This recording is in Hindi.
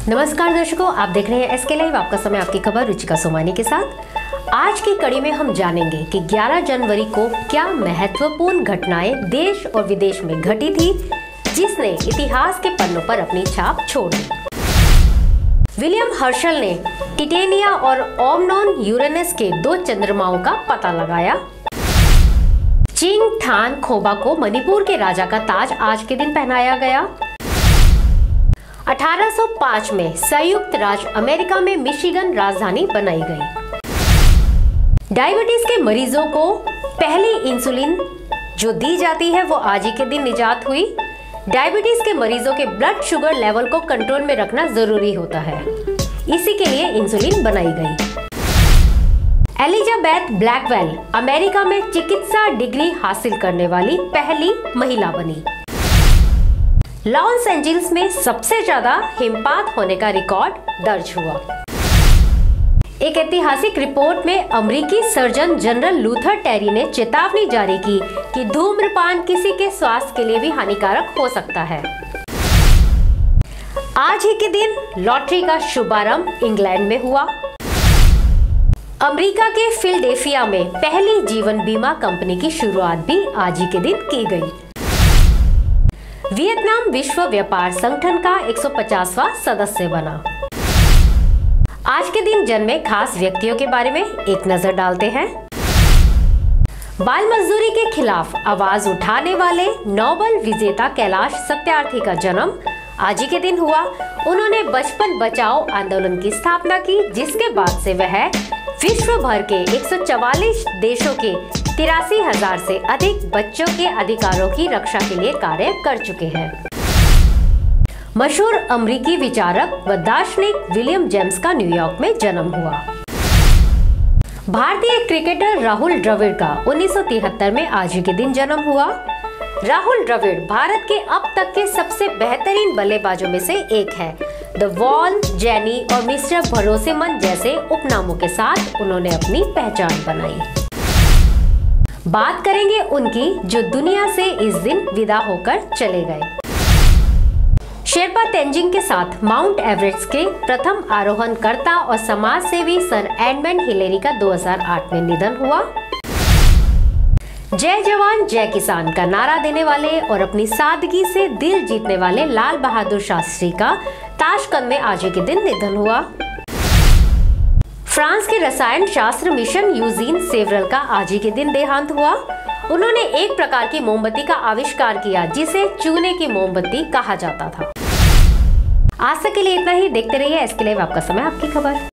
नमस्कार दर्शकों, आप देख रहे हैं एसके लाइव। आपका समय, आपकी खबर रुचिका सोमानी के साथ। आज की कड़ी में हम जानेंगे कि 11 जनवरी को क्या महत्वपूर्ण घटनाएं देश और विदेश में घटी थी जिसने इतिहास के पन्नों पर अपनी छाप छोड़ी। विलियम हर्शल ने टिटेनिया और ओमनॉन यूरेनस के 2 चंद्रमाओं का पता लगाया। चिंग थान खोबा को मणिपुर के राजा का ताज आज के दिन पहनाया गया। 1805 में संयुक्त राज्य अमेरिका में मिशिगन राजधानी बनाई गई। डायबिटीज के मरीजों को पहली इंसुलिन जो दी जाती है वो आज ही के दिन इजाद हुई। डायबिटीज के मरीजों के ब्लड शुगर लेवल को कंट्रोल में रखना जरूरी होता है, इसी के लिए इंसुलिन बनाई गई। एलिजाबेथ ब्लैकवेल अमेरिका में चिकित्सा डिग्री हासिल करने वाली पहली महिला बनी। लॉस एंजल्स में सबसे ज्यादा हिमपात होने का रिकॉर्ड दर्ज हुआ। एक ऐतिहासिक रिपोर्ट में अमेरिकी सर्जन जनरल लूथर टेरी ने चेतावनी जारी की कि धूम्रपान किसी के स्वास्थ्य के लिए भी हानिकारक हो सकता है। आज ही के दिन लॉटरी का शुभारंभ इंग्लैंड में हुआ। अमेरिका के फिलाडेल्फिया में पहली जीवन बीमा कंपनी की शुरुआत भी आज ही के दिन की गई। वियतनाम विश्व व्यापार संगठन का 150वां सदस्य बना। आज के दिन जन्मे खास व्यक्तियों के बारे में एक नजर डालते हैं। बाल मजदूरी के खिलाफ आवाज उठाने वाले नोबेल विजेता कैलाश सत्यार्थी का जन्म आज ही के दिन हुआ। उन्होंने बचपन बचाओ आंदोलन की स्थापना की, जिसके बाद से वह विश्व भर के 144 देशों के 83,000 से अधिक बच्चों के अधिकारों की रक्षा के लिए कार्य कर चुके हैं। मशहूर अमेरिकी विचारक व दार्शनिक विलियम जेम्स का न्यूयॉर्क में जन्म हुआ। भारतीय क्रिकेटर राहुल द्रविड़ का 1973 में आज ही के दिन जन्म हुआ। राहुल द्रविड़ भारत के अब तक के सबसे बेहतरीन बल्लेबाजों में से एक है। द वॉल, जेनी और मिस्टर भरोसेमंद जैसे उपनामों के साथ उन्होंने अपनी पहचान बनाई। बात करेंगे उनकी जो दुनिया से इस दिन विदा होकर चले गए। शेरपा तेंजिंग के साथ माउंट एवरेस्ट के प्रथम आरोहणकर्ता और समाज सेवी सर एडमंड हिलेरी का 2008 में निधन हुआ। जय जवान जय किसान का नारा देने वाले और अपनी सादगी से दिल जीतने वाले लाल बहादुर शास्त्री का ताशकंद में आज ही के दिन निधन हुआ। फ्रांस के रसायन शास्त्र मिशन यूजीन सेवरल का आज ही के दिन देहांत हुआ। उन्होंने एक प्रकार की मोमबत्ती का आविष्कार किया जिसे चूने की मोमबत्ती कहा जाता था। आज तक के लिए इतना ही। देखते रहिए एसके लाइव, आपका समय, आपकी खबर।